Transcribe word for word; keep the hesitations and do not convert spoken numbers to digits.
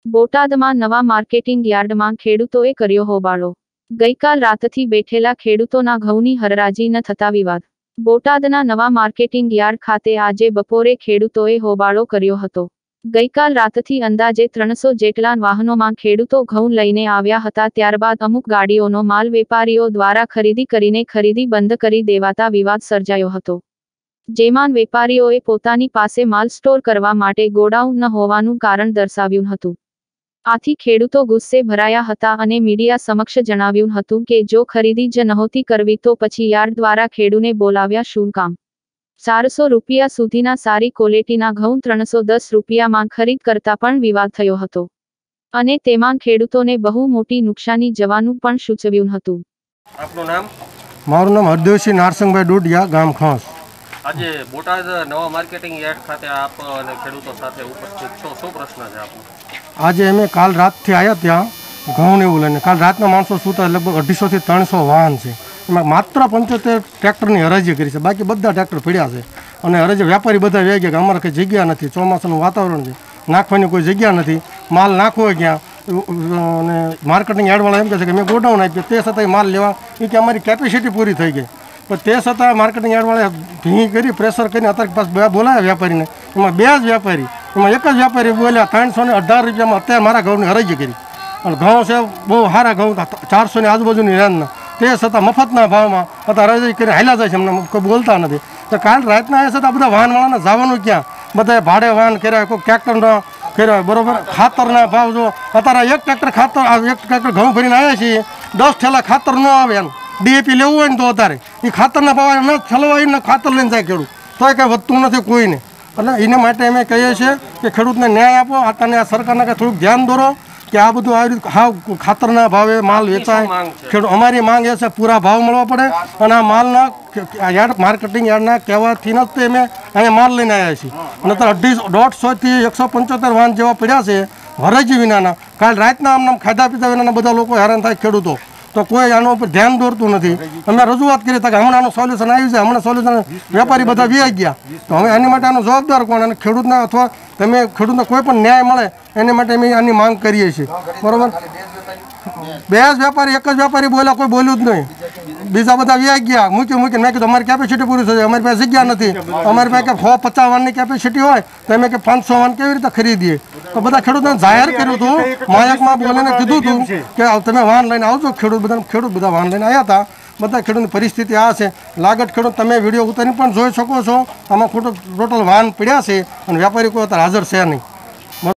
બોટાદમાં નવા માર્કેટિંગ યાર્ડમાં ખેડૂતોએ કર્યો હોબાળો। ગઈકાલ રાતથી બેઠેલા ખેડૂતોના ઘઉંની હરાજી ન થતા વિવાદ। બોટાદના નવા માર્કેટિંગ યાર્ડ ખાતે આજે બપોરે ખેડૂતોએ હોબાળો કર્યો હતો। ગઈકાલ રાતથી અંદાજે ત્રણસો જેટલા વાહનોમાં ખેડૂતો ઘઉં લઈને આવ્યા હતા। ત્યારબાદ અમુક ગાડીઓનો માલ વેપારીઓ દ્વારા ખરીદી કરીને ખરીદી બંધ કરી દેવાતા વિવાદ સર્જાયો હતો, જેમાં વેપારીઓએ પોતાની પાસે માલ સ્ટોર કરવા માટે ગોડાઉન ન હોવાનું કારણ દર્શાવ્યું હતું। આથી ખેડૂતો ગુસ્સે ભરાયા હતા અને મીડિયા સમક્ષ જણાવ્યું હતું કે જો ખરીદી જ નહોતી કરવી તો પછી યાર્ડ દ્વારા ખેડૂને બોલાવ્યા શું કામ। ચારસો રૂપિયા સુધીના સારી ક્વોલિટીના ઘઉં ત્રણસો દસ રૂપિયામાં ખરીદ કરતા પણ વિવાદ થયો હતો અને તેમાં ખેડૂતોને બહુ મોટી નુકસાની જવાનું પણ સૂચવ્યું હતું। આપનું નામ? મારું નામ હરદેવસિંહ નારસિંહભાઈ ડોડિયા, ગામ ખાસ। આજે બોટાદ નવા માર્કેટિંગ યાર્ડ ખાતે આપ અને ખેડૂતો સાથે ઉપસ્થિત છો, શું પ્રશ્ન છે આપનો? આજે અમે કાલ રાતથી આવ્યા ત્યાં ઘઉં એવું લઈને, કાલ રાતના માણસો સૂતા લગભગ અઢીસોથી ત્રણસો વાહન છે, એમાં માત્ર પંચોતેર ટ્રેક્ટરની હરાજી કરી છે, બાકી બધા ટ્રેક્ટર પડ્યા છે અને હરાજી વ્યાપારી બધા વ્યાઈ ગયા કે અમારે કંઈ જગ્યા નથી, ચોમાસાનું વાતાવરણ છે, નાખવાની કોઈ જગ્યા નથી, માલ નાખવો ક્યાં? અને માર્કેટિંગ યાર્ડવાળા એમ કહે છે કે મેં ગોડાઉન આપ્યું, તે છતાંય માલ લેવા એ કે અમારી કેપેસિટી પૂરી થઈ ગઈ, પણ તે છતાં માર્કેટિંગ યાર્ડવાળાએ ભીંગી કરી, પ્રેશર કરીને અત્યારે પાસ બોલાવ્યા વ્યાપારીને, એમાં બે જ વ્યાપારી, એમાં એક જ વ્યાપારી બોલ્યા ત્રણસો ને અઢાર રૂપિયામાં અત્યારે મારા ઘઉંની હરાજી કરી, અને ઘઉં છે બહુ સારા ઘઉં ચારસોની આજુબાજુની રેન્જના, તે છતાં મફતના ભાવમાં અત્યારે હરાજી કરી હાલ્યા જાય છે, એમને કોઈ બોલતા નથી। તો કાલ રાતના એ છતાં બધા વાહનવાળાને જવાનું ક્યાં? બધાએ ભાડે વાહન કર્યા, કોઈ ટ્રેક્ટરના કર્યા, બરોબર? ખાતરના ભાવ જો અત્યારે એક ટ્રેક્ટર ખાતર એક ટ્રેક્ટર ઘઉં ભરીને આવ્યા છીએ, દસ ઠેલા ખાતર ન આવે એમ, ડીએપી લેવું હોય ને તો અત્યારે એ ખાતરના ભાવ ન ઠલવાય ને ખાતર લઈને જાય ખેડૂત, તોય કંઈ વધતું નથી કોઈને। એટલે એને માટે અમે કહીએ છીએ કે ખેડૂતને ન્યાય આપો, અત્યારે આ સરકારને કંઈ થોડુંક ધ્યાન દોરો કે આ બધું આવી રીતે હાવ ખાતરના ભાવે માલ વેચાય। ખેડૂત અમારી માંગ એ છે પૂરા ભાવ મળવા પડે, અને આ માલના યાર્ડ માર્કેટિંગ યાર્ડના કહેવાથી જ તે અમે અહીંયા માલ લઈને આવ્યા છીએ, અને અત્યારે અઢીસો દોઢસોથી એકસો પંચોતેર વાહન જેવા પડ્યા છે હરાજી વિનાના। કાલ રાતના આમ ખાધા પીધા વિનાના બધા લોકો હેરાન થાય ખેડૂતો, તો કોઈ આના ઉપર ધ્યાન દોરતું નથી। અમે રજૂઆત કરી હતા કે હમણાં આનું સોલ્યુશન આવ્યું છે, હમણાં સોલ્યુશન વેપારી બધા વ્યાઈ ગયા, તો હવે આની માટે આનો જવાબદાર કોણ? અને ખેડૂતના અથવા તમે ખેડૂતને કોઈ પણ ન્યાય મળે એની માટે અમે આની માંગ કરીએ છીએ, બરાબર? બે જ વ્યાપારી, એક જ વ્યાપારી બોલ્યા, કોઈ બોલ્યું જ નહીં, બીજા બધા વ્યાઈ ગયા, મૂકી મૂકીને મેં કીધું અમારી કેપેસિટી પૂરી થઈ જાય, અમારી પાસે જગ્યા નથી, અમારી પાસે સો પચાસ વાનની કેપેસિટી હોય તો અમે કે પાંચસો વાન કેવી રીતે ખરીદીએ? તો બધા ખેડૂતોને જાહેર કર્યું હતું, માયકમાં બોલીને કીધું હતું કે તમે વાહન લઈને આવજો। ખેડૂત બધા ખેડૂત બધા વાહન લઈને આવ્યા હતા, બધા ખેડૂતની પરિસ્થિતિ આ છે। લાગત ખેડૂત તમે વિડીયો ઉતારીને પણ જોઈ શકો છો, આમાં ખોટું ટોટલ વાહન પડ્યા છે અને વ્યાપારી કોઈ અત્યારે હાજર છે નહીં।